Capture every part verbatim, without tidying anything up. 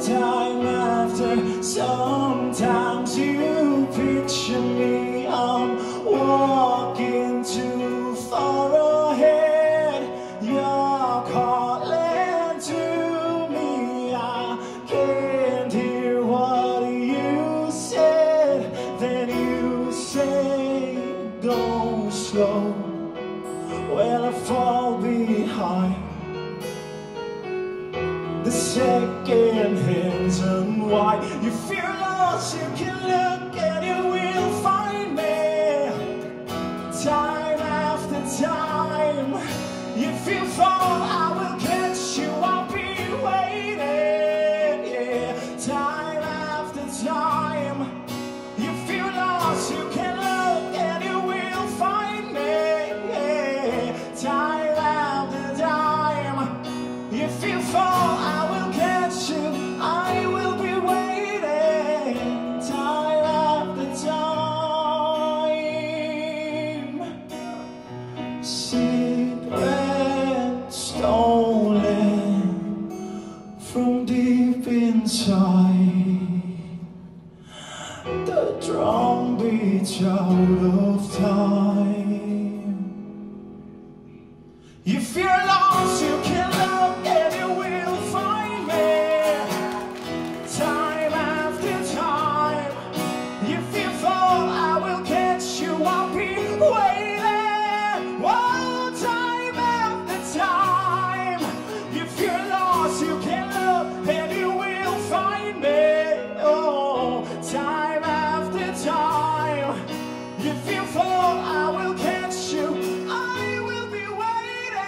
time after. Sometimes you picture me, I'm walking too far ahead. You're calling to me, I can't hear what you said. Then you say, go slow. Well, I fall behind. The second hands unwind. You feel lost, you can look and you will find me. Time after time, you feel fall, I will catch you, I'll be waiting. Yeah, time after time, you feel lost, you can look and you will find me. Yeah, time after time, you feel fall, I will catch you, I will be waiting. Time after time, secret stolen from deep inside. The drum beats out of time. You feel lost, you can look and you will find me. Time after time, you feel fall, I will catch you, I'll be waiting. One time after time, you feel lost, you can look and you will find me. Oh, time after time, you feel fall, I will catch you, I will be waiting.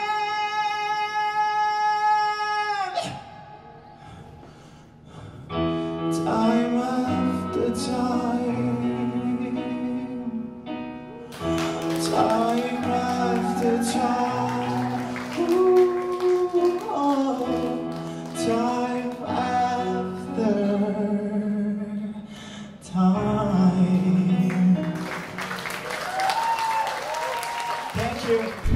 Time after time, time after time, ooh, oh, time after time. Thank you.